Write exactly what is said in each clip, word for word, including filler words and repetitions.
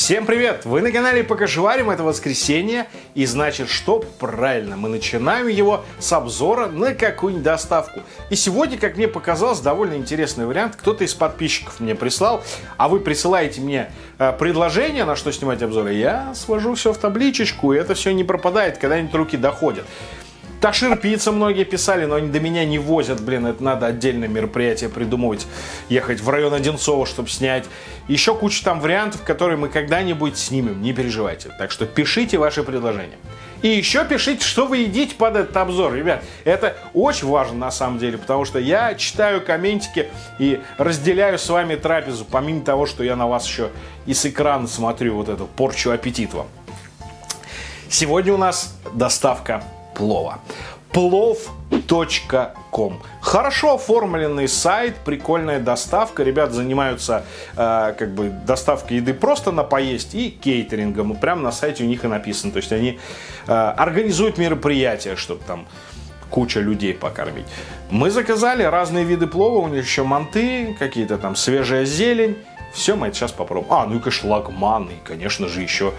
Всем привет! Вы на канале Покашеварим, это воскресенье, и значит что? Правильно, мы начинаем его с обзора на какую-нибудь доставку. И сегодня, как мне показалось, довольно интересный вариант. Кто-то из подписчиков мне прислал, а вы присылаете мне э, предложение, на что снимать обзоры. Я свожу все в табличечку, и это все не пропадает, когда-нибудь руки доходят. Ташир пицца многие писали, но они до меня не возят, блин, это надо отдельное мероприятие придумывать, ехать в район Одинцово, чтобы снять. Еще куча там вариантов, которые мы когда-нибудь снимем, не переживайте. Так что пишите ваши предложения. И еще пишите, что вы едите под этот обзор, ребят. Это очень важно на самом деле, потому что я читаю комментики и разделяю с вами трапезу, помимо того, что я на вас еще и с экрана смотрю вот эту порчу аппетит вам. Сегодня у нас доставка плова. плов точка ком. Хорошо оформленный сайт, прикольная доставка. Ребята занимаются э, как бы доставкой еды просто на поесть и кейтерингом. И прямо на сайте у них и написано. То есть они э, организуют мероприятия, чтобы там куча людей покормить. Мы заказали разные виды плова. У них еще манты, какие-то там свежая зелень. Все мы это сейчас попробуем. А, ну и, конечно, лагман, и, конечно же, еще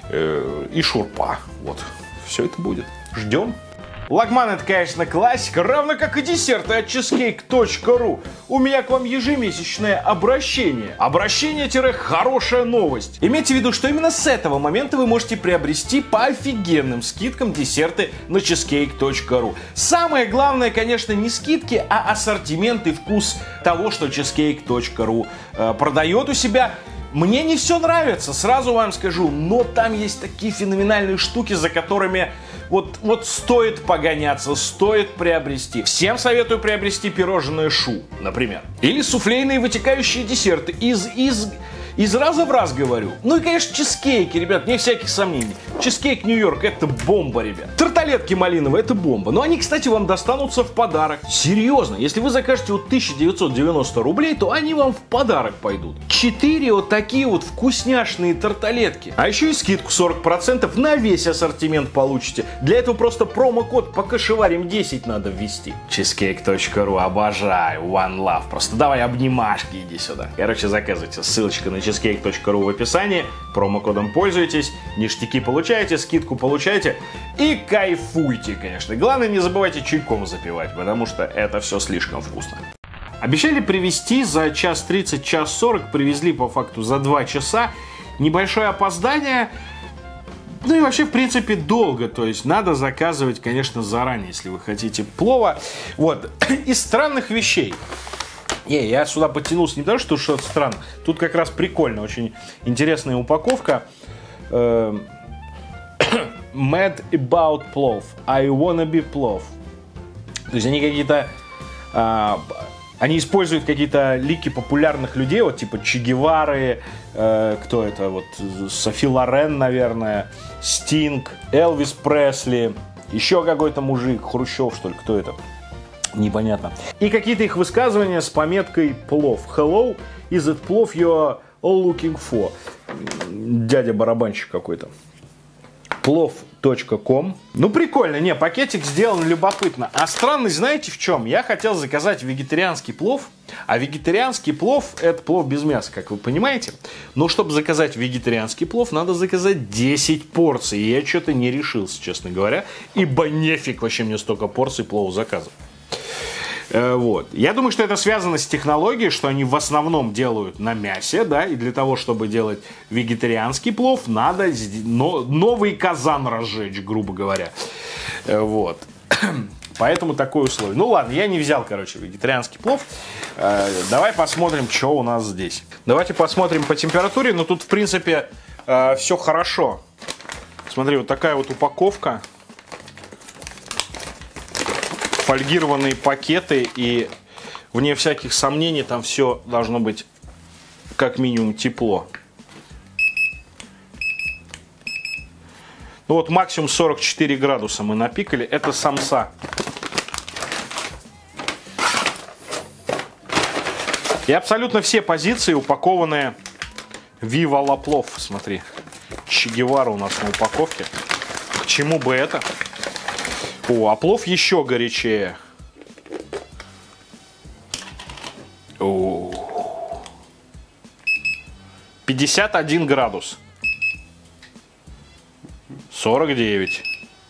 э, и шурпа. Вот, все это будет. Ждем. Лагман — это, конечно, классика, равно как и десерты от чизкейк точка ру. У меня к вам ежемесячное обращение. Обращение-хорошая новость. Имейте в виду, что именно с этого момента вы можете приобрести по офигенным скидкам десерты на чизкейк точка ру. Самое главное, конечно, не скидки, а ассортимент и вкус того, что чизкейк точка ру э, продает у себя. Мне не все нравится, сразу вам скажу, но там есть такие феноменальные штуки, за которыми вот, вот стоит погоняться, стоит приобрести. Всем советую приобрести пирожное шу, например. Или суфлейные вытекающие десерты из, из, из раза в раз говорю. Ну и, конечно, чизкейки, ребят, не всяких сомнений. Чизкейк Нью-Йорк — это бомба, ребят. Тарталетки малиновые — это бомба. Но они, кстати, вам достанутся в подарок. Серьезно, если вы закажете вот тысяча девятьсот девяносто рублей, то они вам в подарок пойдут. Четыре вот такие вот вкусняшные тарталетки. А еще и скидку сорок процентов на весь ассортимент получите. Для этого просто промокод Покашеварим десять надо ввести. чизкейк точка ру, обожаю, one love. Просто давай обнимашки, иди сюда. Короче, заказывайте. Ссылочка на чизкейк точка ру в описании. Промокодом пользуйтесь, ништяки получаете, скидку получаете и кайфуйте, конечно. Главное, не забывайте чайком запивать, потому что это все слишком вкусно. Обещали привезти за час тридцать, час сорок, привезли по факту за два часа. Небольшое опоздание, ну и вообще, в принципе, долго. То есть надо заказывать, конечно, заранее, если вы хотите плова. Вот, из странных вещей. Не, я сюда подтянулся не потому, что что-то странно. Тут как раз прикольно, очень интересная упаковка. Mad about плов. I wanna be плов. То есть они какие-то... А, они используют какие-то лики популярных людей, вот типа Че Гевары, э, кто это, вот Софи Лорен, наверное, Стинг, Элвис Пресли, еще какой-то мужик, Хрущев, что ли, кто это? Непонятно. И какие-то их высказывания с пометкой плов. Hello, is it плов you are all looking for? Дядя барабанщик какой-то. плов точка ком. Ну, прикольно. Не, пакетик сделан любопытно. А странность знаете в чем? Я хотел заказать вегетарианский плов. А вегетарианский плов — это плов без мяса, как вы понимаете. Но чтобы заказать вегетарианский плов, надо заказать десять порций. И я что-то не решился, честно говоря. Ибо нефиг вообще мне столько порций плова заказывать. Вот. Я думаю, что это связано с технологией, что они в основном делают на мясе, да, и для того, чтобы делать вегетарианский плов, надо новый казан разжечь, грубо говоря. Вот. Поэтому такое условие. Ну ладно, я не взял, короче, вегетарианский плов. Давай посмотрим, что у нас здесь. Давайте посмотрим по температуре, но тут, в принципе, все хорошо. Смотри, вот такая вот упаковка. Фольгированные пакеты, и вне всяких сомнений там все должно быть как минимум тепло. Ну вот максимум сорок четыре градуса мы напикали. Это самса. И абсолютно все позиции упакованные Viva la плов. Смотри, Че Гевара у нас на упаковке. К чему бы это? О, а плов еще горячее. О. пятьдесят один градус. сорок девять.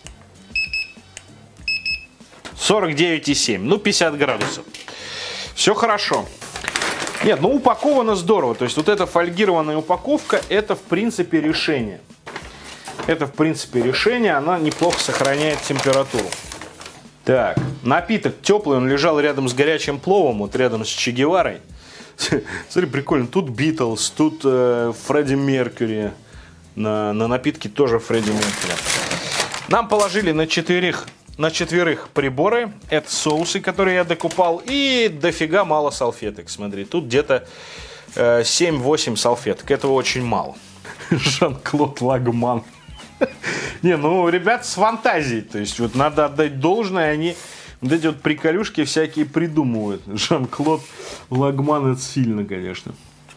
сорок девять и семь. Ну, пятьдесят градусов. Все хорошо. Нет, ну упаковано здорово. То есть вот эта фольгированная упаковка, это в принципе решение. Это в принципе решение. Она неплохо сохраняет температуру. Так, напиток теплый. Он лежал рядом с горячим пловом. Вот рядом с Че Геварой. Смотри, прикольно. Тут Битлз, тут э, Фредди Меркьюри. На, на напитке тоже Фредди Меркьюри. Нам положили на четверых, на четверых приборы. Это соусы, которые я докупал. И дофига мало салфеток. Смотри, тут где-то э, семь-восемь салфеток. Этого очень мало. Жан-Клод Лагман. Не, ну, ребят с фантазией. То есть, вот надо отдать должное, они вот эти вот приколюшки всякие придумывают. Жан-Клод Лагман, это сильно, конечно.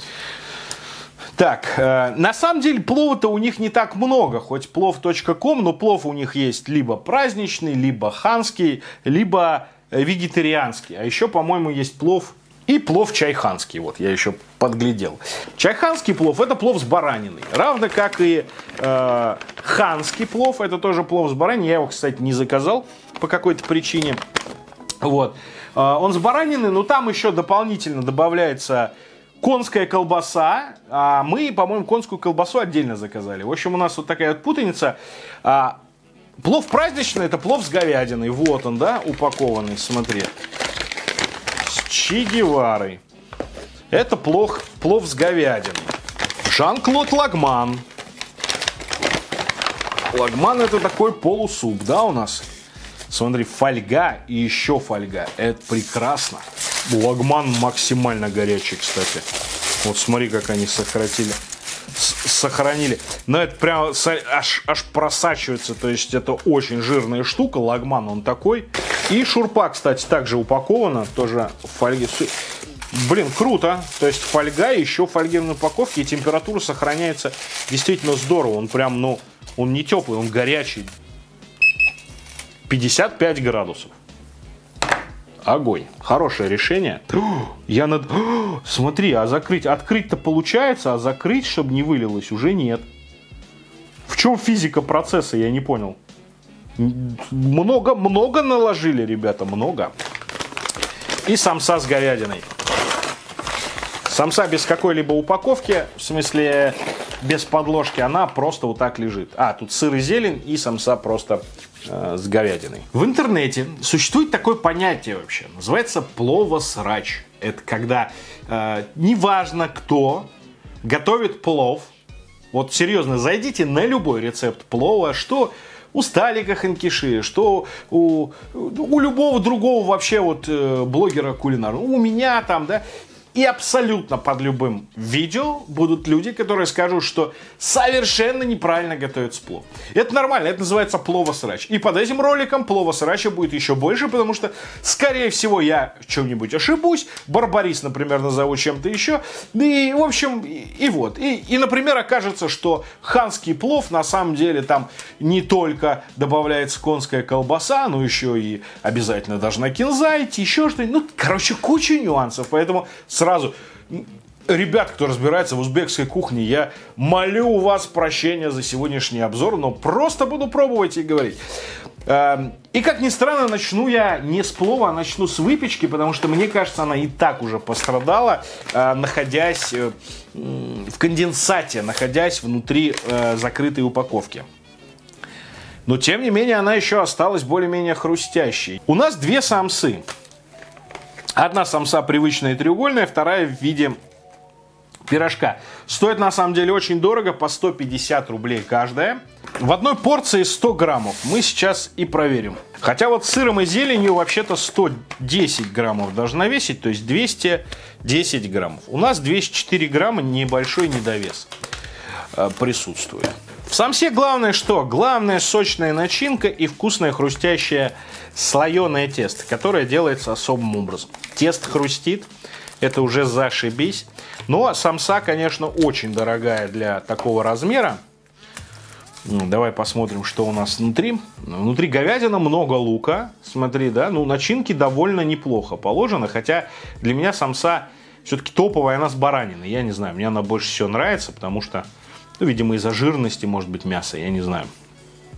Так, э, на самом деле плова-то у них не так много, хоть плов точка ком, но плов у них есть либо праздничный, либо ханский, либо вегетарианский. А еще, по-моему, есть плов и плов чайханский, вот я еще подглядел. Чайханский плов — это плов с бараниной, равно как и э, ханский плов, это тоже плов с бараниной. Я его, кстати, не заказал по какой-то причине. Вот. Э, он с бараниной, но там еще дополнительно добавляется конская колбаса, а мы, по-моему, конскую колбасу отдельно заказали. В общем, у нас вот такая вот путаница. А, плов праздничный — это плов с говядиной. Вот он, да, упакованный, смотри. С Че Геварой. Это плов, плов с говядиной. Жан-Клод Лагман. Лагман — это такой полусуп, да, у нас? Смотри, фольга и еще фольга. Это прекрасно. Лагман максимально горячий, кстати. Вот смотри, как они сократили. С сохранили. Но это прям аж, аж просачивается. То есть это очень жирная штука. Лагман он такой. И шурпа, кстати, также упакована. Тоже в фольге. Блин, круто. То есть фольга, еще в фольгированной упаковке. И температура сохраняется действительно здорово. Он прям, ну, он не теплый, он горячий. пятьдесят пять градусов. Огонь. Хорошее решение. Я над... Смотри, а закрыть... Открыть-то получается, а закрыть, чтобы не вылилось, уже нет. В чем физика процесса, я не понял. Много, много наложили, ребята, много. И самса с говядиной. Самса без какой-либо упаковки, в смысле без подложки, она просто вот так лежит. А, тут сыр и зелень, и самса просто... с говядиной. В интернете существует такое понятие вообще, называется пловосрач. Это когда э, неважно кто готовит плов. Вот серьезно, зайдите на любой рецепт плова, что у Сталика Ханкиши, что у, у любого другого вообще вот э, блогера кулинара, у меня там, да. И абсолютно под любым видео будут люди, которые скажут, что совершенно неправильно готовится плов. Это нормально, это называется пловосрач. И под этим роликом пловосрача будет еще больше, потому что, скорее всего, я в чем-нибудь ошибусь. Барбарис, например, назову чем-то еще. И, в общем, и, и вот. И, и, например, окажется, что ханский плов, на самом деле, там не только добавляется конская колбаса, но еще и обязательно должна кинза идти, еще что-нибудь. Ну, короче, куча нюансов. Поэтому сразу, ребят, кто разбирается в узбекской кухне, я молю у вас прощения за сегодняшний обзор, но просто буду пробовать и говорить. И как ни странно, начну я не с плова, а начну с выпечки, потому что, мне кажется, она и так уже пострадала, находясь в конденсате, находясь внутри закрытой упаковки. Но, тем не менее, она еще осталась более-менее хрустящей. У нас две самсы. Одна самса привычная треугольная, вторая в виде пирожка. Стоит на самом деле очень дорого, по сто пятьдесят рублей каждая. В одной порции сто граммов. Мы сейчас и проверим. Хотя вот с сыром и зеленью вообще-то сто десять граммов должна весить, то есть двести десять граммов. У нас двести четыре грамма, небольшой недовес присутствует. В самсе главное что? Главное сочная начинка и вкусное хрустящее слоеное тесто, которое делается особым образом. Тесто хрустит, это уже зашибись. Но самса, конечно, очень дорогая для такого размера. Ну, давай посмотрим, что у нас внутри. Внутри говядина, много лука. Смотри, да, ну начинки довольно неплохо положено. Хотя для меня самса все-таки топовая, она с бараниной. Я не знаю, мне она больше всего нравится, потому что, ну, видимо, из-за жирности, может быть, мяса, я не знаю.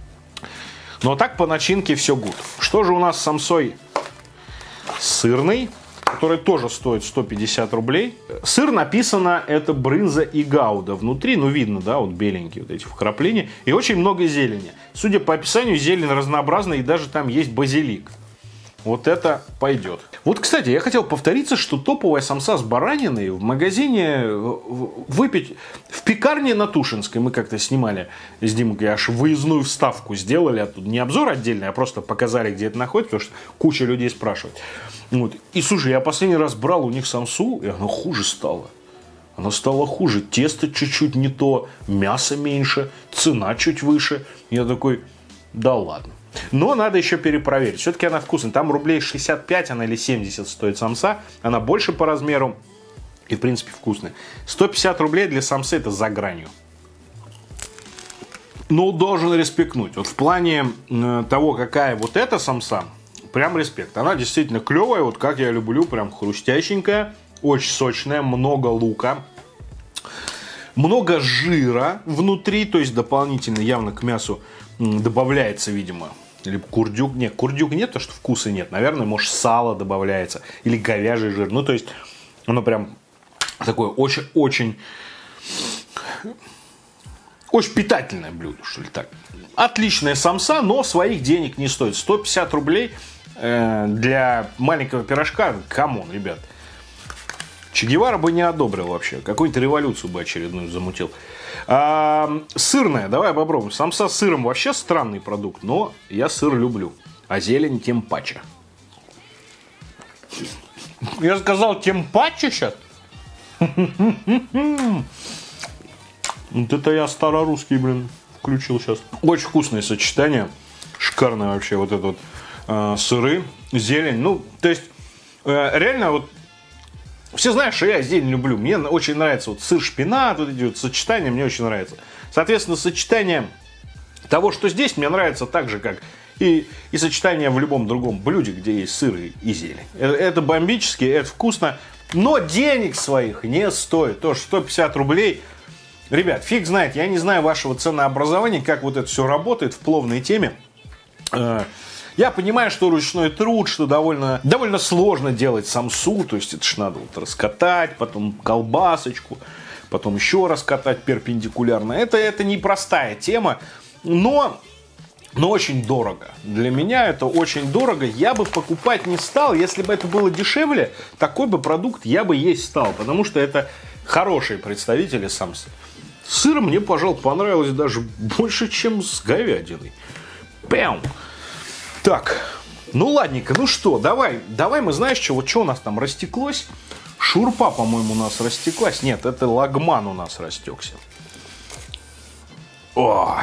Но так по начинке все гуд. Что же у нас с самсой сырный, который тоже стоит сто пятьдесят рублей. Сыр написано, это брынза и гауда. Внутри, ну видно, да, вот беленькие вот эти вкрапления. И очень много зелени. Судя по описанию, зелень разнообразная, и даже там есть базилик. Вот это пойдет. Вот, кстати, я хотел повториться, что топовая самса с бараниной в магазине выпить в пекарне на Тушинской. Мы как-то снимали с Димкой, аж выездную вставку сделали оттуда. Не обзор отдельный, а просто показали, где это находится, потому что куча людей спрашивает. Вот. И слушай, я последний раз брал у них самсу, и она хуже стала. Она стала хуже. Тесто чуть-чуть не то, мясо меньше, цена чуть выше. Я такой, да ладно. Но надо еще перепроверить. Все-таки она вкусная. Там рублей шестьдесят пять она или семьдесят стоит самса. Она больше по размеру. И в принципе вкусная. сто пятьдесят рублей для самсы это за гранью. Но должен респектнуть. Вот в плане э, того, какая вот эта самса, прям респект. Она действительно клевая. Вот как я люблю. Прям хрустященькая. Очень сочная. Много лука. Много жира внутри. То есть дополнительно явно к мясу добавляется, видимо. Или курдюк. Нет, курдюк нет, потому что вкуса нет. Наверное, может, сало добавляется. Или говяжий жир. Ну, то есть, оно прям такое очень-очень... Очень питательное блюдо, что ли так. Отличная самса, но своих денег не стоит. сто пятьдесят рублей э, для маленького пирожка. Камон, ребят. Че Гевара бы не одобрил вообще. Какую-нибудь революцию бы очередную замутил. А, сырная, давай попробуем. Самса с сыром вообще странный продукт, но я сыр люблю. А зелень тем паче. Я сказал тем паче сейчас? Вот это я старорусский, блин, включил сейчас. Очень вкусное сочетание. Шикарное вообще вот это вот э, сыры, зелень. Ну, то есть, э, реально вот все знают, что я зелень люблю. Мне очень нравится вот сыр, шпинат, вот эти вот сочетания мне очень нравятся. Соответственно, сочетание того, что здесь, мне нравится так же, как и, и сочетание в любом другом блюде, где есть сыр и, и зелень. Это, это бомбически, это вкусно, но денег своих не стоит. То, что сто пятьдесят рублей. Ребят, фиг знает, я не знаю вашего ценообразования, как вот это все работает в пловной теме. Я понимаю, что ручной труд, что довольно, довольно сложно делать самсу, то есть это ж надо вот раскатать, потом колбасочку, потом еще раскатать перпендикулярно. Это, это непростая тема, но, но очень дорого. Для меня это очень дорого. Я бы покупать не стал, если бы это было дешевле, такой бы продукт я бы есть стал, потому что это хорошие представители самсы. С сыром мне, пожалуй, понравилось даже больше, чем с говядиной. Пям! Так, ну ладненько, ну что, давай, давай мы, знаешь, что, вот что у нас там растеклось? Шурпа, по-моему, у нас растеклась. Нет, это лагман у нас растекся. О!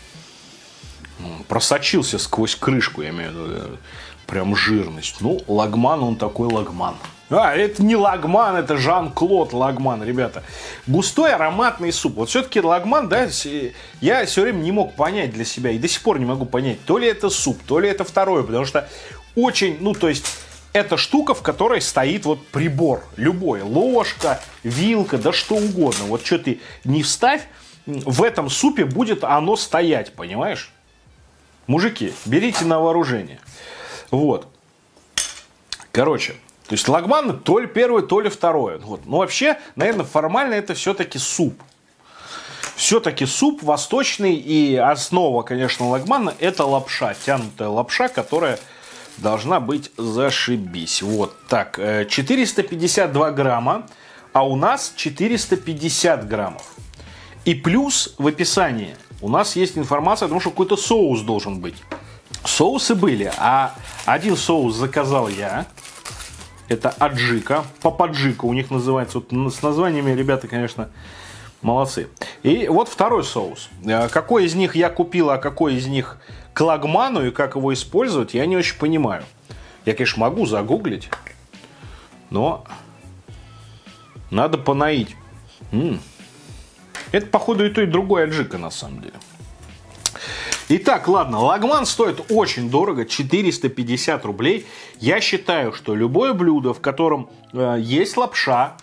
Просочился сквозь крышку, я имею в виду, прям жирность. Ну, лагман, он такой лагман. А, это не лагман, это Жан-Клод Лагман, ребята. Густой ароматный суп. Вот все-таки лагман, да, я все время не мог понять для себя, и до сих пор не могу понять, то ли это суп, то ли это второе, потому что очень, ну, то есть, это штука, в которой стоит вот прибор, любой, ложка, вилка, да что угодно. Вот что ты не вставь, в этом супе будет оно стоять, понимаешь? Мужики, берите на вооружение. Вот. Короче. То есть лагман то ли первое, то ли второе. Вот. Но вообще, наверное, формально это все-таки суп. Все-таки суп восточный. И основа, конечно, лагмана это лапша. Тянутая лапша, которая должна быть зашибись. Вот так. четыреста пятьдесят два грамма. А у нас четыреста пятьдесят граммов. И плюс в описании у нас есть информация о том, что какой-то соус должен быть. Соусы были. А один соус заказал я. Это аджика, пападжика у них называется. Вот с названиями ребята, конечно, молодцы. И вот второй соус. Какой из них я купил, а какой из них к лагману и как его использовать, я не очень понимаю. Я, конечно, могу загуглить, но надо понаить. М-м. Это, походу, и то, и другое аджика, на самом деле. Итак, ладно, лагман стоит очень дорого, четыреста пятьдесят рублей. Я считаю, что любое блюдо, в котором э, есть лапша,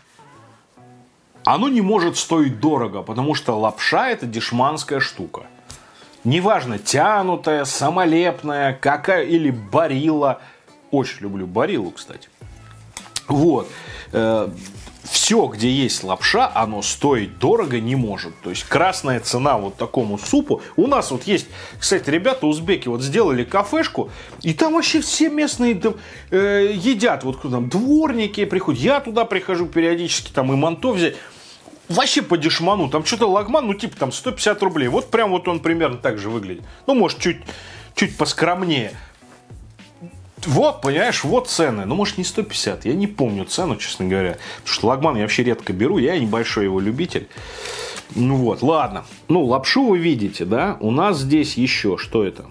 оно не может стоить дорого, потому что лапша это дешманская штука. Неважно, тянутая, самолепная, какая, или барилла. Очень люблю бариллу, кстати. Вот. Все, где есть лапша, оно стоить дорого не может. То есть красная цена вот такому супу. У нас вот есть, кстати, ребята узбеки вот сделали кафешку, и там вообще все местные там, э, едят. Вот там дворники приходят, я туда прихожу периодически, там и манто взять. Вообще по дешману, там что-то лагман, ну типа там сто пятьдесят рублей. Вот прям вот он примерно так же выглядит. Ну, может, чуть, чуть поскромнее. Вот, понимаешь, вот цены. Ну, может, не сто пятьдесят. Я не помню цену, честно говоря. Потому что лагман я вообще редко беру. Я небольшой его любитель. Ну вот, ладно. Ну, лапшу вы видите, да? У нас здесь еще, что это?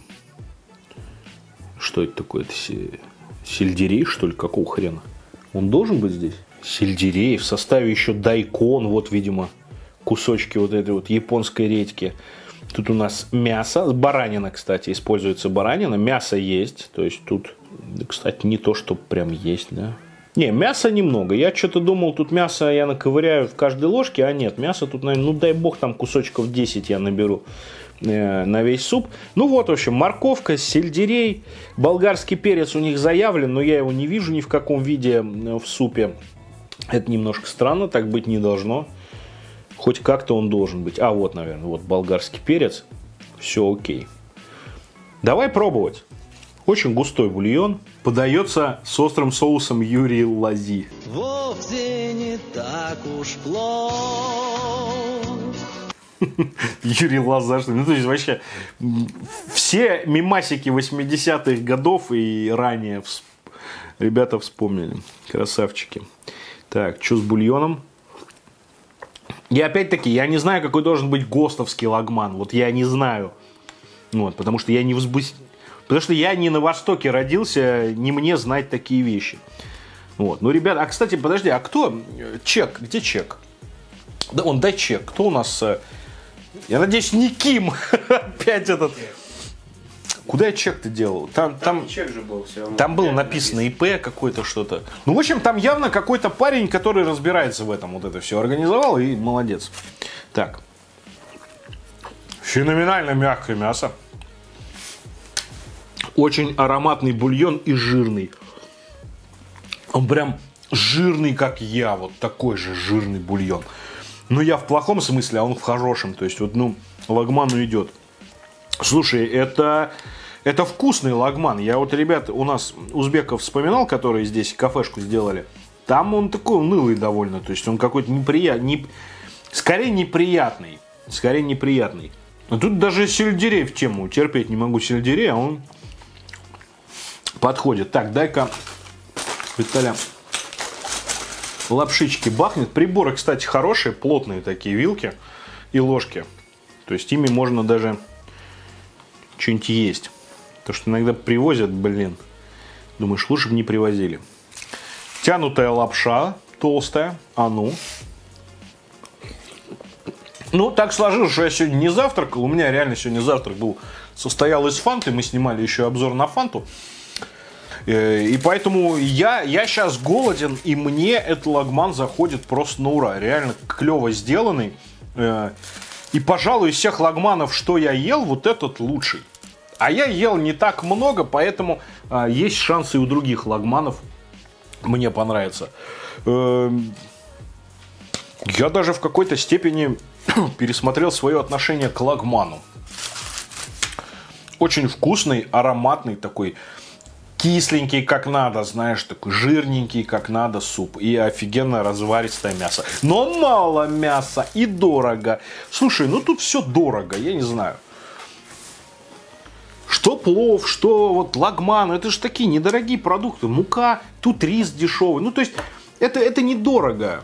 Что это такое? Это сельдерей, что ли? Какого хрена? Он должен быть здесь? Сельдерей. В составе еще дайкон. Вот, видимо, кусочки вот этой вот японской редьки. Тут у нас мясо. Баранина, кстати, используется баранина. Мясо есть. То есть тут, кстати, не то, что прям есть, да. Не, мяса немного. Я что-то думал, тут мясо я наковыряю в каждой ложке, а нет, мясо тут, наверное, ну дай бог, там кусочков десять я наберу э, на весь суп. Ну вот, в общем, морковка, сельдерей, болгарский перец у них заявлен, но я его не вижу ни в каком виде в супе. Это немножко странно, так быть не должно. Хоть как-то он должен быть. А вот, наверное, вот болгарский перец. Все окей. Давай пробовать. Очень густой бульон. Подается с острым соусом Юрий Лози. Вовсе не так уж плохо. Юрий Лоза, что ли? Ну, то есть, вообще, все мемасики восьмидесятых годов и ранее ребята вспомнили. Красавчики. Так, что с бульоном? И опять-таки, я не знаю, какой должен быть ГОСТовский лагман. Вот я не знаю. Вот, потому что я не взбыс... Потому что я не на Востоке родился, не мне знать такие вещи. Вот. Ну, ребята, а, кстати, подожди, а кто? Чек, где чек? Да, он, дай чек. Кто у нас? Я надеюсь, не Ким. Опять этот. Куда я чек-то делал? Там, там, там, чек же был, все равно. Там было написано ИП какой-то что-то. Ну, в общем, там явно какой-то парень, который разбирается в этом, вот это все организовал, и молодец. Так. Феноменально мягкое мясо. Очень ароматный бульон и жирный. Он прям жирный, как я. Вот такой же жирный бульон. Но я в плохом смысле, а он в хорошем. То есть, вот, ну, лагману идет. Слушай, это, это вкусный лагман. Я вот, ребят, у нас узбеков вспоминал, которые здесь кафешку сделали. Там он такой унылый довольно. То есть, он какой-то неприятный. Не, скорее неприятный. Скорее неприятный. А тут даже сельдерей в тему. Терпеть не могу сельдерей, а он подходит. Так, дай-ка, Виталя, лапшички бахнет. Приборы, кстати, хорошие, плотные такие вилки и ложки. То есть ими можно даже что-нибудь есть. То, что иногда привозят, блин, думаешь, лучше бы не привозили. Тянутая лапша, толстая, а ну. Ну, так сложилось, что я сегодня не завтракал. У меня реально сегодня завтрак был, состоял из фанты. Мы снимали еще обзор на фанту. И поэтому я, я сейчас голоден, и мне этот лагман заходит просто на ура. Реально клево сделанный. И, пожалуй, из всех лагманов, что я ел, вот этот лучший. А я ел не так много, поэтому есть шансы и у других лагманов мне понравится. Я даже в какой-то степени пересмотрел свое отношение к лагману. Очень вкусный, ароматный такой, кисленький как надо, знаешь, такой жирненький как надо суп. И офигенно разваристое мясо. Но мало мяса и дорого. Слушай, ну тут все дорого, я не знаю. Что плов, что вот лагман, это же такие недорогие продукты. Мука, тут рис дешевый. Ну то есть это, это недорого.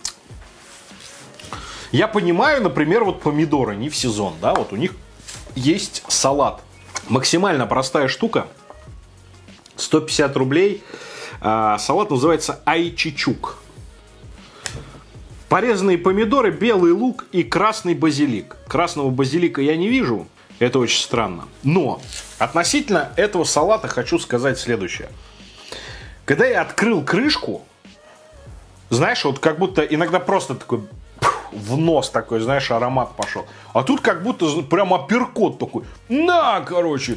Я понимаю, например, вот помидоры не в сезон, да, вот у них есть салат. Максимально простая штука. сто пятьдесят рублей. А, салат называется айчичук. Порезанные помидоры, белый лук и красный базилик. Красного базилика я не вижу. Это очень странно. Но относительно этого салата хочу сказать следующее. Когда я открыл крышку, знаешь, вот как будто иногда просто такой в нос такой, знаешь, аромат пошел. А тут как будто прям апперкот такой. На, короче.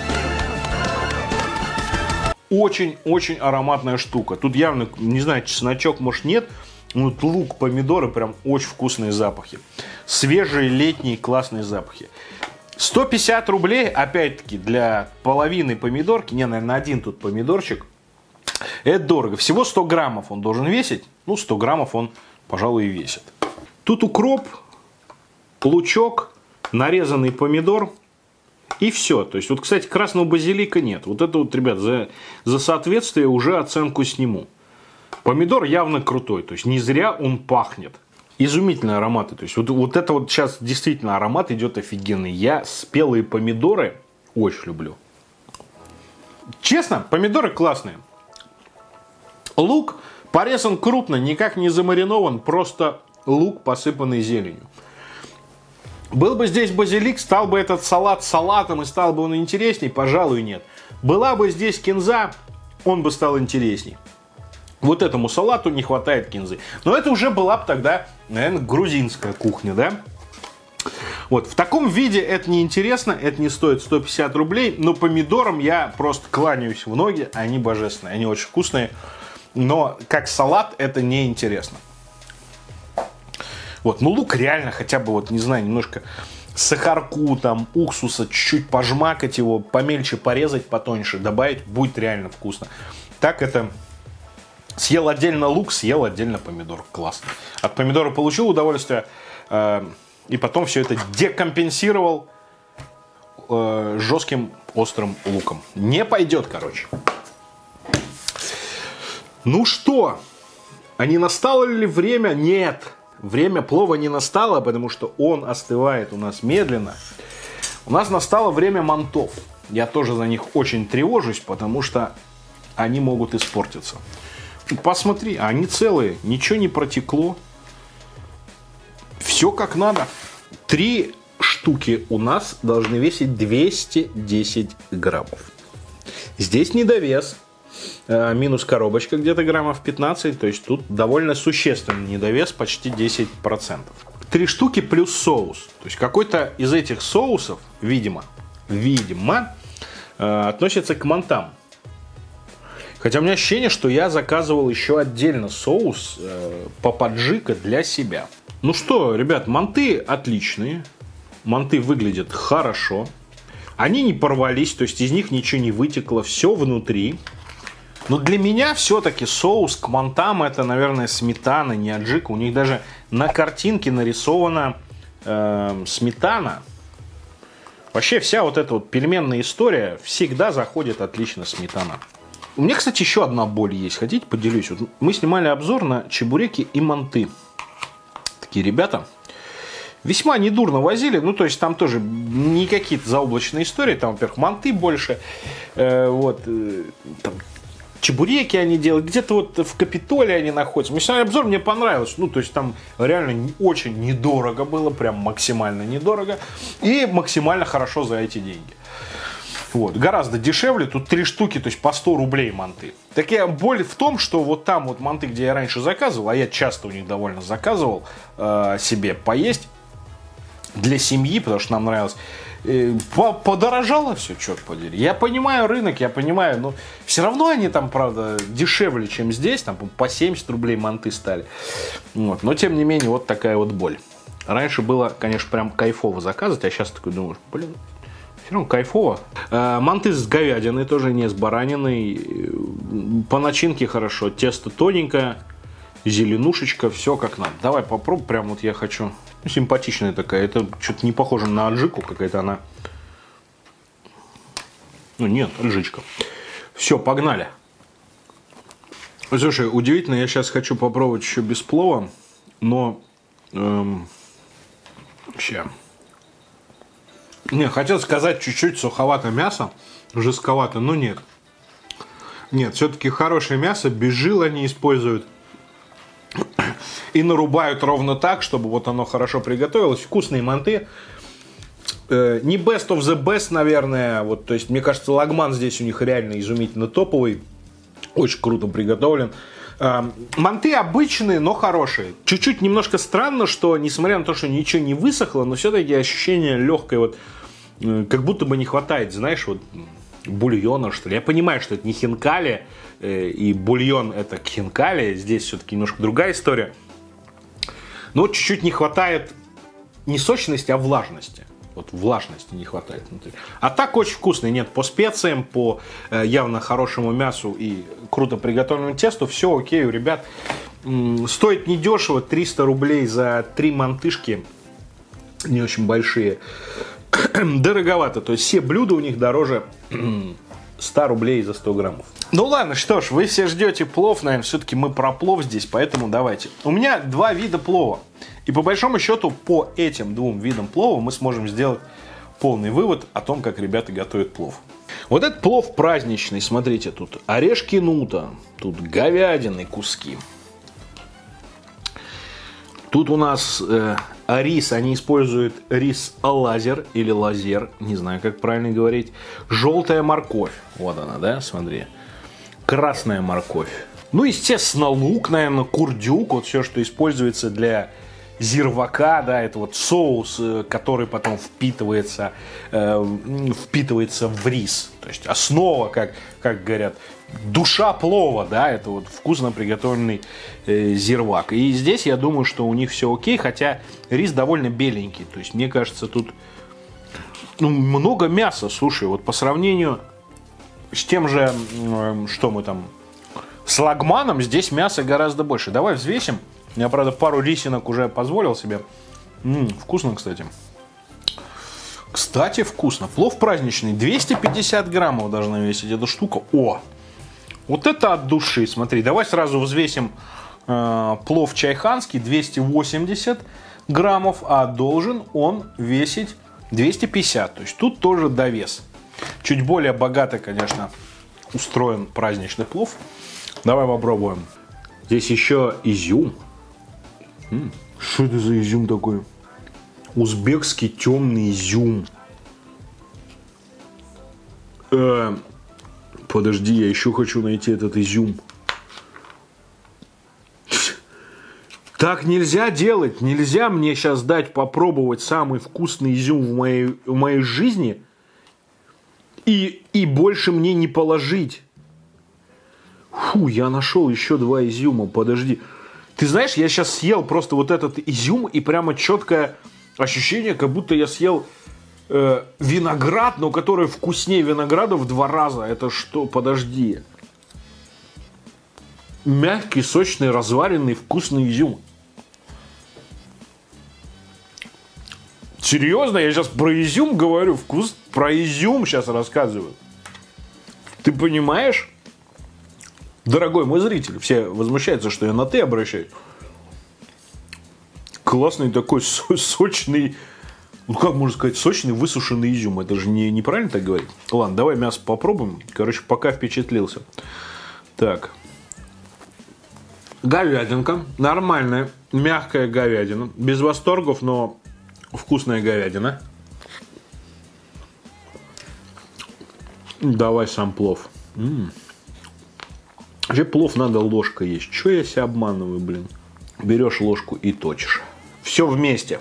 Очень-очень ароматная штука. Тут явно, не знаю, чесночок, может, нет. Ну, лук, помидоры, прям очень вкусные запахи. Свежие, летние, классные запахи. сто пятьдесят рублей, опять-таки, для половины помидорки. Не, наверное, один тут помидорчик. Это дорого. Всего сто граммов он должен весить. Ну, сто граммов он, пожалуй, и весит. Тут укроп, лучок, нарезанный помидор. И все. То есть, вот, кстати, красного базилика нет. Вот это вот, ребят, за, за соответствие уже оценку сниму. Помидор явно крутой. То есть, не зря он пахнет. Изумительные ароматы. То есть, вот, вот это вот сейчас действительно аромат идет офигенный. Я спелые помидоры очень люблю. Честно, помидоры классные. Лук порезан крупно, никак не замаринован. Просто лук, посыпанный зеленью. Был бы здесь базилик, стал бы этот салат салатом и стал бы он интересней? Пожалуй, нет. Была бы здесь кинза, он бы стал интересней. Вот этому салату не хватает кинзы. Но это уже была бы тогда, наверное, грузинская кухня, да? Вот, в таком виде это неинтересно, это не стоит сто пятьдесят рублей. Но помидорам я просто кланяюсь в ноги, они божественные, они очень вкусные. Но как салат это неинтересно. Вот, ну лук реально хотя бы, вот, не знаю, немножко сахарку, там, уксуса, чуть-чуть пожмакать его, помельче порезать, потоньше добавить, будет реально вкусно. Так это... Съел отдельно лук, съел отдельно помидор. Классно. От помидора получил удовольствие. Э, и потом все это декомпенсировал э, жестким острым луком. Не пойдет, короче. Ну что? А не настало ли время? Нет. Время плова не настало, потому что он остывает у нас медленно. У нас настало время мантов. Я тоже за них очень тревожусь, потому что они могут испортиться. Посмотри, они целые, ничего не протекло. Все как надо. Три штуки у нас должны весить двести десять граммов. Здесь недовес. Минус коробочка где-то граммов пятнадцать. То есть тут довольно существенный недовес, почти десять процентов. Три штуки плюс соус. То есть какой-то из этих соусов, видимо, видимо, относится к мантам. Хотя у меня ощущение, что я заказывал еще отдельно соус э, пападжика для себя. Ну что, ребят, манты отличные. Манты выглядят хорошо. Они не порвались, то есть из них ничего не вытекло. Все внутри. Но для меня все-таки соус к мантам это, наверное, сметана, не аджика. У них даже на картинке нарисована э, сметана. Вообще вся вот эта вот пельменная история всегда заходит отлично сметана. У меня, кстати, еще одна боль есть. Хотите, поделюсь? Вот мы снимали обзор на чебуреки и манты. Такие ребята весьма недурно возили. Ну, то есть, там тоже не какие-то заоблачные истории. Там, во-первых, манты больше. Э, вот. Э, там, чебуреки они делают. Где-то вот в Капитолии они находятся. Мы снимали обзор, мне понравилось. Ну, то есть, там реально очень недорого было. Прям максимально недорого. И максимально хорошо за эти деньги. Вот, гораздо дешевле, тут три штуки, то есть по сто рублей манты. Такая боль в том, что вот там вот манты, где я раньше заказывал, а я часто у них довольно заказывал э, себе поесть для семьи, потому что нам нравилось, э, подорожало все, черт подери. Я понимаю рынок, я понимаю, но все равно они там, правда, дешевле, чем здесь, там по семьдесят рублей манты стали. Вот, но тем не менее, вот такая вот боль. Раньше было, конечно, прям кайфово заказывать, а сейчас такой думаешь, блин, все равно кайфово. Манты с говядиной, тоже не с бараниной. По начинке хорошо. Тесто тоненькое, зеленушечка, все как надо. Давай попробуем. Прям вот я хочу. Ну, симпатичная такая. Это что-то не похоже на аджику. Какая-то она. Ну нет, аджичка. Все, погнали. Слушай, удивительно, я сейчас хочу попробовать еще без плова. Но эм, вообще. Не, хотел сказать чуть-чуть суховато мясо, жестковато, но нет. Нет, все-таки хорошее мясо, без жил они используют. И нарубают ровно так, чтобы вот оно хорошо приготовилось. Вкусные манты. Э, не best of the best, наверное. Вот, то есть, мне кажется, лагман здесь у них реально изумительно топовый. Очень круто приготовлен. Манты обычные, но хорошие. Чуть-чуть немножко странно, что несмотря на то, что ничего не высохло, но все-таки ощущение легкое, вот, как будто бы не хватает, знаешь, вот бульона, что ли. Я понимаю, что это не хинкали, и бульон это к хинкали, здесь все-таки немножко другая история. Но чуть-чуть не хватает не сочности, а влажности. Вот влажности не хватает внутри. А так очень вкусный. Нет, по специям, по э, явно хорошему мясу и круто приготовленному тесту все окей у ребят. М-м, стоит недешево, триста рублей за три мантышки. Не очень большие. Дороговато. То есть все блюда у них дороже ста рублей за сто граммов. Ну ладно, что ж, вы все ждете плов, наверное, все-таки мы про плов здесь, поэтому давайте. У меня два вида плова. И по большому счету по этим двум видам плова мы сможем сделать полный вывод о том, как ребята готовят плов. Вот этот плов праздничный, смотрите, тут орешки нута, тут говядины куски. Тут у нас э, рис, они используют рис лазер или лазер, не знаю, как правильно говорить. Желтая морковь, вот она, да, смотри. Красная морковь. Ну, естественно, лук, наверное, курдюк, вот все, что используется для зирвака, да, это вот соус, который потом впитывается, э, впитывается в рис. То есть основа, как, как говорят, душа плова, да, это вот вкусно приготовленный э, зирвак. И здесь я думаю, что у них все окей, хотя рис довольно беленький. То есть мне кажется, тут ну, много мяса, слушай, вот по сравнению с тем же, э, что мы там, с лагманом, здесь мяса гораздо больше. Давай взвесим. Я, правда, пару рисинок уже позволил себе. М-м, вкусно, кстати. Кстати, вкусно. Плов праздничный. двести пятьдесят граммов должна весить эта штука. О! Вот это от души. Смотри, давай сразу взвесим э, плов чайханский. двести восемьдесят граммов, а должен он весить двести пятьдесят. То есть тут тоже довес. Чуть более богато, конечно, устроен праздничный плов. Давай попробуем. Здесь еще изюм. М-м, что это за изюм такой? Узбекский темный изюм. Э, подожди, я еще хочу найти этот изюм. Так нельзя делать. Нельзя мне сейчас дать попробовать самый вкусный изюм в моей, в моей жизни и, и больше мне не положить. Фу, я нашел еще два изюма, подожди. Ты знаешь, я сейчас съел просто вот этот изюм, и прямо четкое ощущение, как будто я съел э, виноград, но который вкуснее винограда в два раза. Это что? Подожди. Мягкий, сочный, разваренный, вкусный изюм. Серьезно, я сейчас про изюм говорю, вкус про изюм сейчас рассказываю. Ты понимаешь? Дорогой мой зритель, все возмущаются, что я на «ты» обращаюсь. Классный такой сочный, ну как можно сказать, сочный высушенный изюм. Это же не, неправильно так говорить. Ладно, давай мясо попробуем. Короче, пока впечатлился. Так. Говядинка. Нормальная, мягкая говядина. Без восторгов, но вкусная говядина. Давай сам плов. М-м. Вообще плов надо ложкой есть. Че я себя обманываю, блин? Берешь ложку и точишь. Все вместе.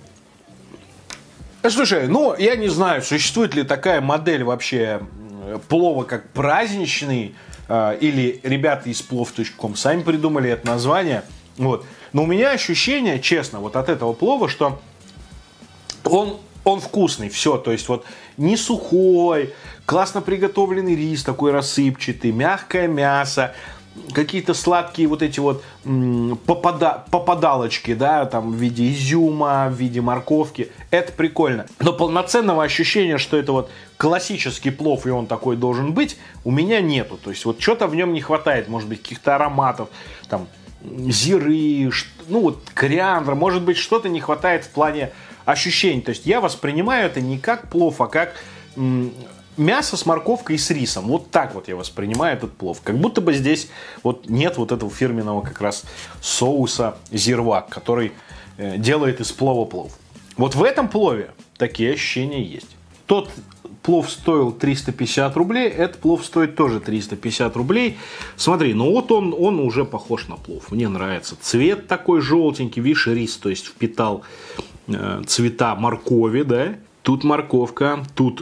Слушай, ну, я не знаю, существует ли такая модель вообще плова, как праздничный, э, или ребята из плов точка ком сами придумали это название. Вот. Но у меня ощущение, честно, вот от этого плова, что он, он вкусный, все. То есть вот не сухой, классно приготовленный рис, такой рассыпчатый, мягкое мясо, какие-то сладкие вот эти вот м, попада, попадалочки, да, там в виде изюма, в виде морковки. Это прикольно. Но полноценного ощущения, что это вот классический плов и он такой должен быть, у меня нету. То есть вот что-то в нем не хватает, может быть, каких-то ароматов, там, зиры, ну вот кориандра, может быть, что-то не хватает в плане ощущений. То есть я воспринимаю это не как плов, а как м, мясо с морковкой и с рисом. Вот так вот я воспринимаю этот плов. Как будто бы здесь вот нет вот этого фирменного как раз соуса зирвак, который э, делает из плова плов. Вот в этом плове такие ощущения есть. Тот плов стоил триста пятьдесят рублей, этот плов стоит тоже триста пятьдесят рублей. Смотри, ну вот он, он уже похож на плов, мне нравится. Цвет такой желтенький, видишь, рис, то есть впитал э, цвета моркови, да. Тут морковка, тут...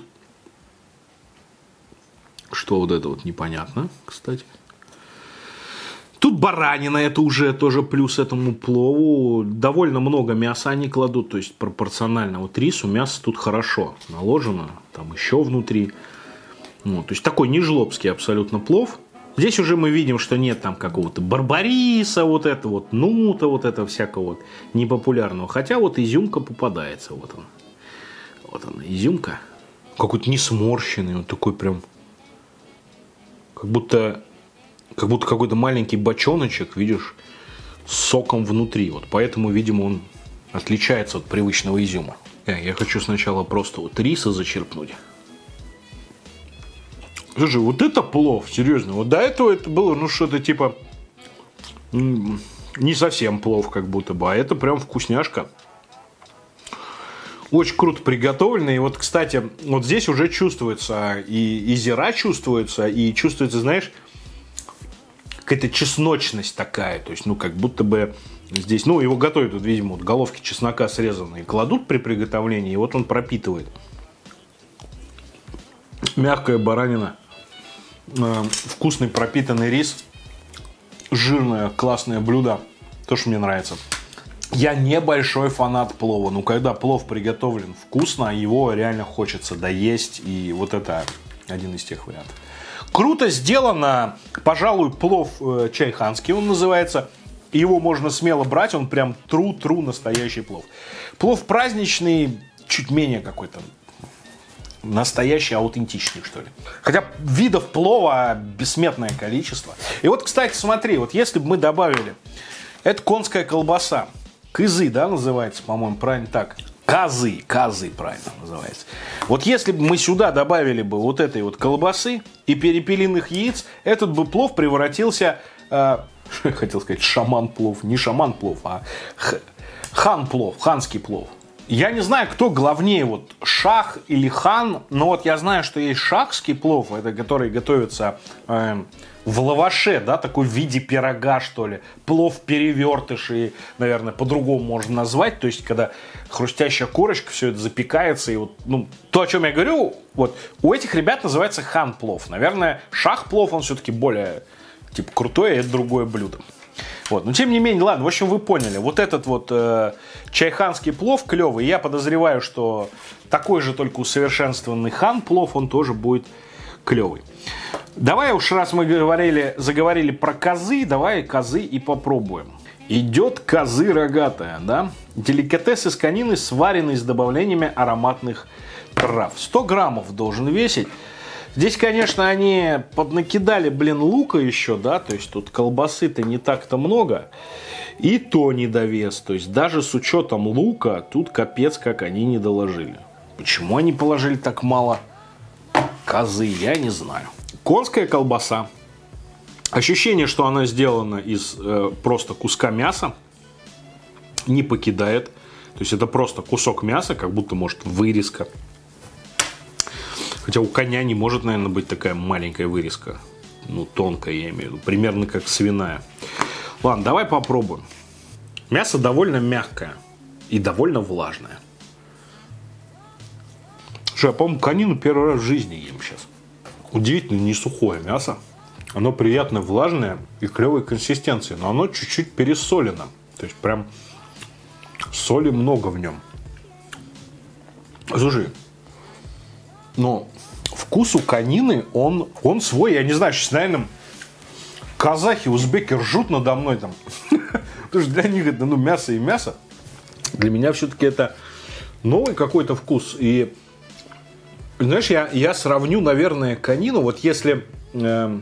Что вот это вот непонятно, кстати. Тут баранина, это уже тоже плюс этому плову. Довольно много мяса они кладут, то есть пропорционально вот рису мясо тут хорошо наложено. Там еще внутри. Вот, то есть такой не жлобский абсолютно плов. Здесь уже мы видим, что нет там какого-то барбариса, вот это вот, нута, вот это всякого вот непопулярного. Хотя вот изюмка попадается, вот она. Вот она, изюмка. Какой-то не сморщенный, вот такой прям, как будто... Как будто какой-то маленький бочоночек, видишь, с соком внутри. Вот поэтому, видимо, он отличается от привычного изюма. Я хочу сначала просто вот риса зачерпнуть. Слушай, вот это плов, серьезно. Вот до этого это было, ну, что-то типа... Не совсем плов, как будто бы. А это прям вкусняшка. Очень круто приготовлено. И вот, кстати, вот здесь уже чувствуется и, и зира чувствуется, и чувствуется, знаешь... Какая-то чесночность такая, то есть, ну, как будто бы здесь, ну, его готовят, вот, видимо, вот головки чеснока срезанные кладут при приготовлении, и вот он пропитывает. Мягкая баранина, э, вкусный пропитанный рис, жирное, классное блюдо, то, что мне нравится. Я небольшой фанат плова, но когда плов приготовлен вкусно, его реально хочется доесть, и вот это один из тех вариантов. Круто сделано, пожалуй, плов э, чайханский он называется. Его можно смело брать, он прям тру-тру настоящий плов. Плов праздничный, чуть менее какой-то настоящий, аутентичный, что ли. Хотя видов плова бессмертное количество. И вот, кстати, смотри, вот если бы мы добавили, это конская колбаса, кызы, да, называется, по-моему, правильно так. Козы, козы правильно называется. Вот если бы мы сюда добавили бы вот этой вот колбасы и перепелиных яиц, этот бы плов превратился, э, хотел сказать шаман-плов, не шаман-плов, а хан-плов, ханский плов. Я не знаю, кто главнее, вот шах или хан, но вот я знаю, что есть шахский плов, это который готовится э, в лаваше, да, такой в виде пирога, что ли. Плов перевертыши, наверное, по-другому можно назвать. То есть, когда хрустящая корочка, все это запекается. И вот, ну, то, о чем я говорю, вот у этих ребят называется хан-плов. Наверное, шах-плов, он все-таки более, типа, крутой, и это другое блюдо. Вот. Но, тем не менее, ладно, в общем, вы поняли. Вот этот вот э, чайханский плов клевый. Я подозреваю, что такой же, только усовершенствованный хан-плов, он тоже будет клевый. Давай уж, раз мы говорили, заговорили про козы, давай козы и попробуем. Идет козы рогатая, да? Деликатес из конины, сваренный с добавлениями ароматных трав. сто граммов должен весить. Здесь, конечно, они поднакидали, блин, лука еще, да? То есть тут колбасы-то не так-то много. И то недовес. То есть даже с учетом лука, тут капец, как они не доложили. Почему они положили так мало козы, я не знаю. Конская колбаса. Ощущение, что она сделана из э, просто куска мяса, не покидает. То есть это просто кусок мяса, как будто, может, вырезка. Хотя у коня не может, наверное, быть такая маленькая вырезка. Ну, тонкая, я имею в виду. Примерно как свиная. Ладно, давай попробуем. Мясо довольно мягкое и довольно влажное. Слушай, я, по-моему, конину первый раз в жизни ем сейчас. Удивительно не сухое мясо. Оно приятное, влажное и клевой консистенции. Но оно чуть-чуть пересолено. То есть прям соли много в нем. Слушай, но вкус у конины, он, он свой. Я не знаю, сейчас, наверное, казахи, узбеки ржут надо мной там. Потому что для них это, ну, мясо и мясо. Для меня все-таки это новый какой-то вкус. И знаешь, я, я сравню, наверное, конину, вот если, э,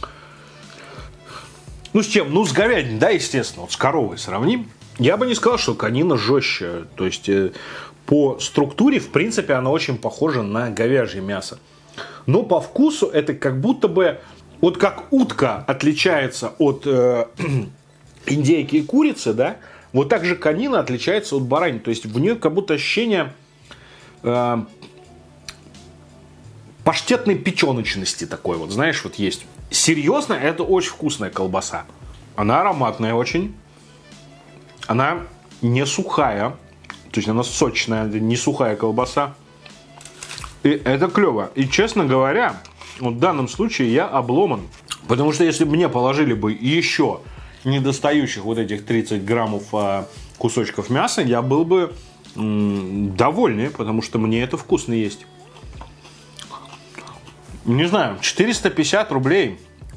ну, с чем? Ну, с говядиной, да, естественно, вот с коровой сравним. Я бы не сказал, что конина жестче. То есть, э, по структуре, в принципе, она очень похожа на говяжье мясо. Но по вкусу это как будто бы, вот как утка отличается от э, индейки и курицы, да, вот так же конина отличается от баранины. То есть, в нее как будто ощущение... Э, паштетной печеночности такой вот, знаешь, вот есть. Серьезно, это очень вкусная колбаса. Она ароматная очень. Она не сухая. То есть она сочная, не сухая колбаса. И это клево. И, честно говоря, вот в данном случае я обломан. Потому что если бы мне положили бы еще недостающих вот этих тридцать граммов а, кусочков мяса, я был бы м- довольный, потому что мне это вкусно есть. Не знаю, четыреста пятьдесят рублей.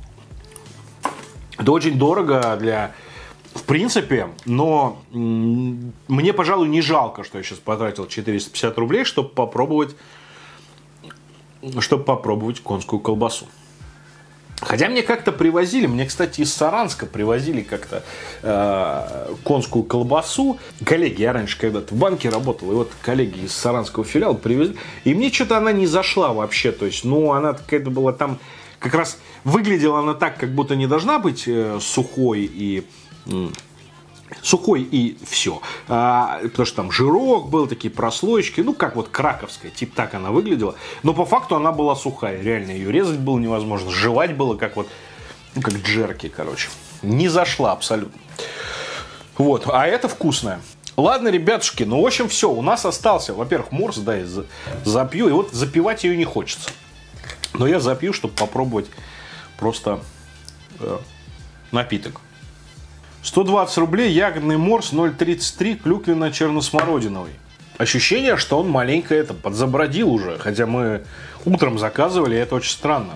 Это очень дорого для... В принципе, но м- мне, пожалуй, не жалко, что я сейчас потратил четыреста пятьдесят рублей, чтобы попробовать, чтобы попробовать конскую колбасу. Хотя мне как-то привозили, мне, кстати, из Саранска привозили как-то э, конскую колбасу. Коллеги, я раньше когда-то в банке работал, и вот коллеги из саранского филиала привезли. И мне что-то она не зашла вообще. То есть, ну, она какая-то была там, как раз выглядела она так, как будто не должна быть э, сухой и... М- Сухой и все. А, потому что там жирок был, такие прослоечки. Ну, как вот краковская, типа так она выглядела. Но по факту она была сухая. Реально ее резать было невозможно. Жевать было как вот, ну, как джерки, короче. Не зашла абсолютно. Вот. А это вкусное. Ладно, ребятушки, ну, в общем, все. У нас остался, во-первых, морс, да, я запью. И вот запивать ее не хочется. Но я запью, чтобы попробовать просто э, напиток. сто двадцать рублей, ягодный морс ноль тридцать три, клюквенно-черносмородиновый. Ощущение, что он маленько это подзабродил уже. Хотя мы утром заказывали, и это очень странно.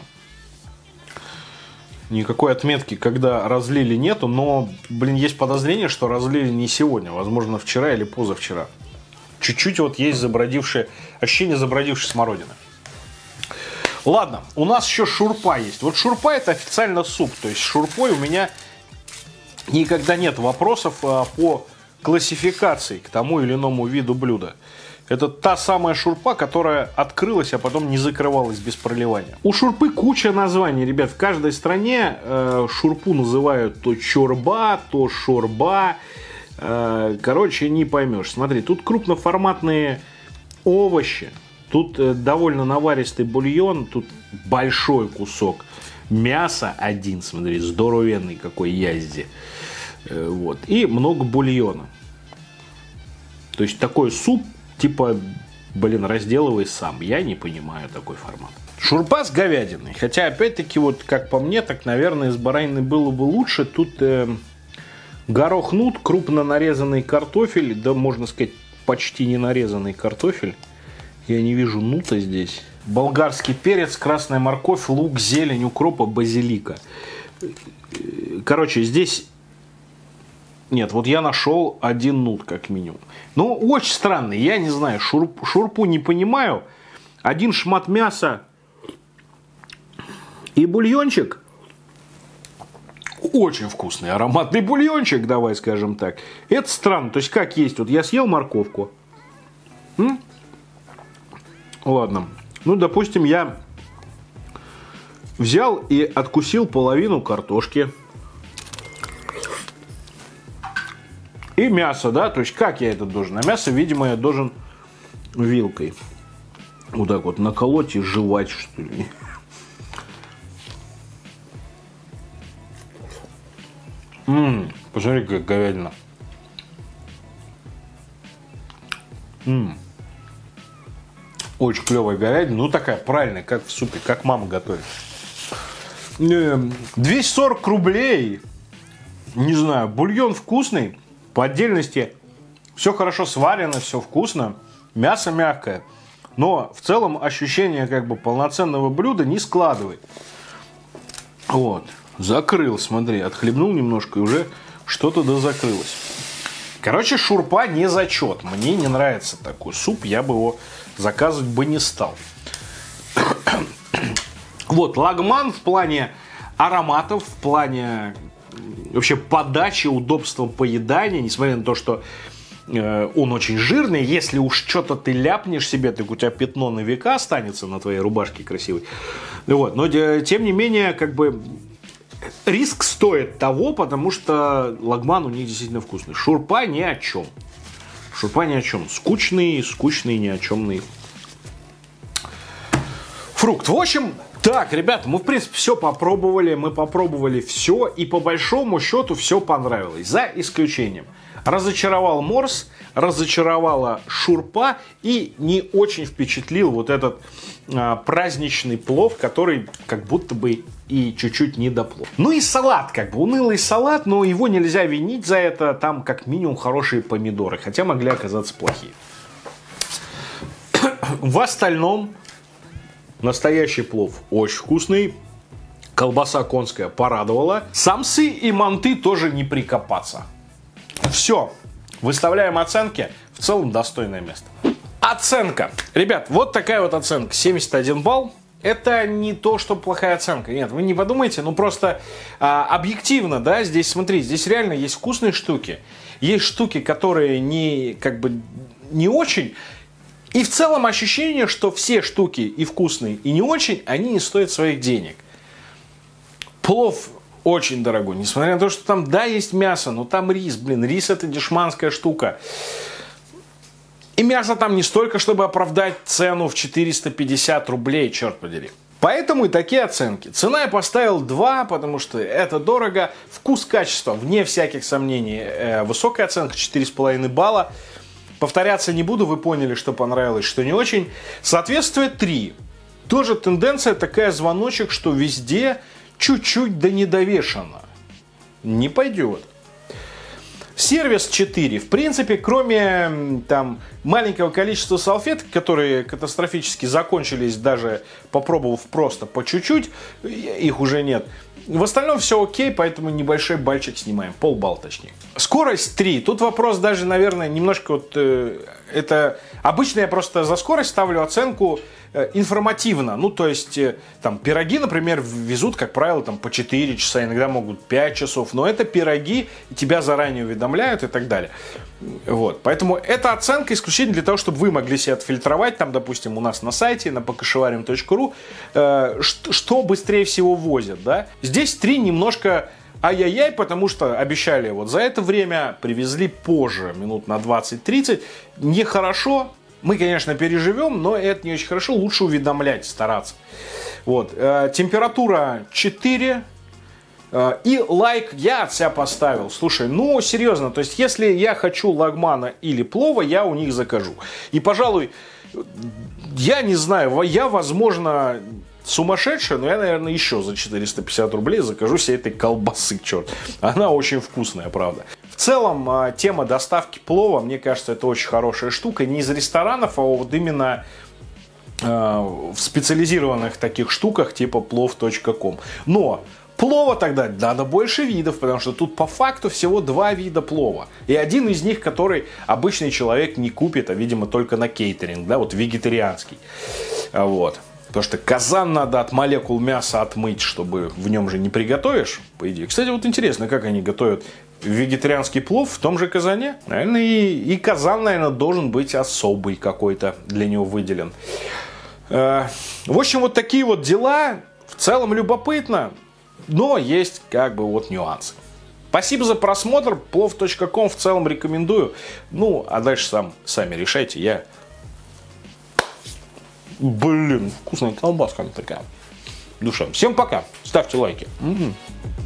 Никакой отметки, когда разлили, нету. Но, блин, есть подозрение, что разлили не сегодня. Возможно, вчера или позавчера. Чуть-чуть вот есть забродившее, ощущение забродившей смородины. Ладно, у нас еще шурпа есть. Вот шурпа это официально суп. То есть шурпой у меня... Никогда нет вопросов а, по классификации к тому или иному виду блюда. Это та самая шурпа, которая открылась, а потом не закрывалась без проливания. У шурпы куча названий, ребят. В каждой стране э, шурпу называют то чорба, то шорба. Э, короче, не поймешь. Смотри, тут крупноформатные овощи. Тут э, довольно наваристый бульон. Тут большой кусок мяса один, смотри, здоровенный какой язди. Вот. И много бульона. То есть такой суп, типа, блин, разделывай сам. Я не понимаю такой формат. Шурпа с говядиной. Хотя, опять-таки, вот как по мне, так, наверное, с бараниной было бы лучше. Тут э, горох нут, крупно нарезанный картофель. Да, можно сказать, почти не нарезанный картофель. Я не вижу нута здесь. Болгарский перец, красная морковь, лук, зелень, укропа, базилика. Короче, здесь... Нет, вот я нашел один нут, как минимум. Ну, очень странный, я не знаю, шурп, шурпу не понимаю. Один шмат мяса и бульончик. Очень вкусный, ароматный бульончик, давай скажем так. Это странно, то есть как есть, вот я съел морковку. М? Ладно. Ну, допустим, я взял и откусил половину картошки. И мясо, да? То есть, как я это должен? А мясо, видимо, я должен вилкой вот так вот наколоть и жевать, что ли. Ммм, посмотри, как говядина. Ммм. Очень клевая говядина, ну такая правильная, как в супе, как мама готовит. двести сорок рублей. Не знаю, бульон вкусный. По отдельности все хорошо сварено, все вкусно. Мясо мягкое. Но в целом ощущение как бы полноценного блюда не складывает. Вот. Закрыл, смотри, отхлебнул немножко и уже что-то дозакрылось. Короче, шурпа не зачет. Мне не нравится такой суп, я бы его заказывать бы не стал. Вот, лагман в плане ароматов, в плане вообще подачи, удобства поедания, несмотря на то, что э, он очень жирный, если уж что-то ты ляпнешь себе, так у тебя пятно на века останется на твоей рубашке красивой. Вот, но тем не менее, как бы риск стоит того, потому что лагман у них действительно вкусный. Шурпа ни о чем. Шурпа ни о чем. Скучный, скучный, ни о чемный. фрукт. В общем, так, ребята, мы, в принципе, все попробовали. Мы попробовали все. И по большому счету все понравилось. За исключением. Разочаровал морс, разочаровала шурпа и не очень впечатлил вот этот а, праздничный плов, который как будто бы и чуть-чуть недоплов. Ну и салат, как бы унылый салат, но его нельзя винить за это. Там как минимум хорошие помидоры, хотя могли оказаться плохие. В остальном настоящий плов очень вкусный. Колбаса конская порадовала. Самсы и манты тоже не прикопаться. Все, выставляем оценки. В целом достойное место. Оценка. Ребят, вот такая вот оценка. семьдесят один балл. Это не то, что плохая оценка. Нет, вы не подумайте. Ну просто а, объективно, да, здесь, смотри, здесь реально есть вкусные штуки. Есть штуки, которые не, как бы, не очень. И в целом ощущение, что все штуки и вкусные, и не очень, они не стоят своих денег. Плов очень дорогой, несмотря на то, что там, да, есть мясо, но там рис, блин, рис это дешманская штука. И мясо там не столько, чтобы оправдать цену в четыреста пятьдесят рублей, черт подери. Поэтому и такие оценки. Цена я поставил два, потому что это дорого. Вкус, качество, вне всяких сомнений, э, высокая оценка, четыре с половиной балла. Повторяться не буду, вы поняли, что понравилось, что не очень. Соответствие три. Тоже тенденция такая, звоночек, что везде чуть-чуть да недовешено. Не пойдет. Сервис четыре. В принципе, кроме там маленького количества салфеток, которые катастрофически закончились, даже попробовав просто по чуть-чуть, их уже нет. В остальном все окей, поэтому небольшой бальчик снимаем. Полбалла точнее. Скорость три. Тут вопрос даже, наверное, немножко вот... Э, это... Обычно я просто за скорость ставлю оценку э, информативно. Ну, то есть, э, там, пироги, например, везут, как правило, там, по четыре часа, иногда могут пять часов. Но это пироги, и тебя заранее уведомляют и так далее. Вот. Поэтому эта оценка исключительно для того, чтобы вы могли себя отфильтровать. Там, допустим, у нас на сайте, на покашеварим точка ру, э, что, что быстрее всего возят, да. Здесь три немножко... Ай-яй-яй, потому что обещали вот за это время, привезли позже, минут на двадцать-тридцать. Нехорошо. Мы, конечно, переживем, но это не очень хорошо. Лучше уведомлять, стараться. Вот. Э, температура четыре. Э, и лайк я от себя поставил. Слушай, ну, серьезно. То есть, если я хочу лагмана или плова, я у них закажу. И, пожалуй, я не знаю, я, возможно... сумасшедшая, но я, наверное, еще за четыреста пятьдесят рублей закажу себе этой колбасы, черт. Она очень вкусная, правда. В целом, тема доставки плова, мне кажется, это очень хорошая штука. Не из ресторанов, а вот именно э, в специализированных таких штуках, типа плов точка ком. Но плова тогда надо больше видов, потому что тут по факту всего два вида плова. И один из них, который обычный человек не купит, а, видимо, только на кейтеринг, да, вот вегетарианский. Вот. Потому что казан надо от молекул мяса отмыть, чтобы в нем же не приготовишь, по идее. Кстати, вот интересно, как они готовят вегетарианский плов в том же казане. Наверное, и, и казан, наверное, должен быть особый какой-то для него выделен. Э, в общем, вот такие вот дела. В целом любопытно, но есть как бы вот нюансы. Спасибо за просмотр. плов точка ком в целом рекомендую. Ну, а дальше сам, сами решайте. Я... Блин, вкусная колбаска она такая. Душа. Всем пока. Ставьте лайки. Угу.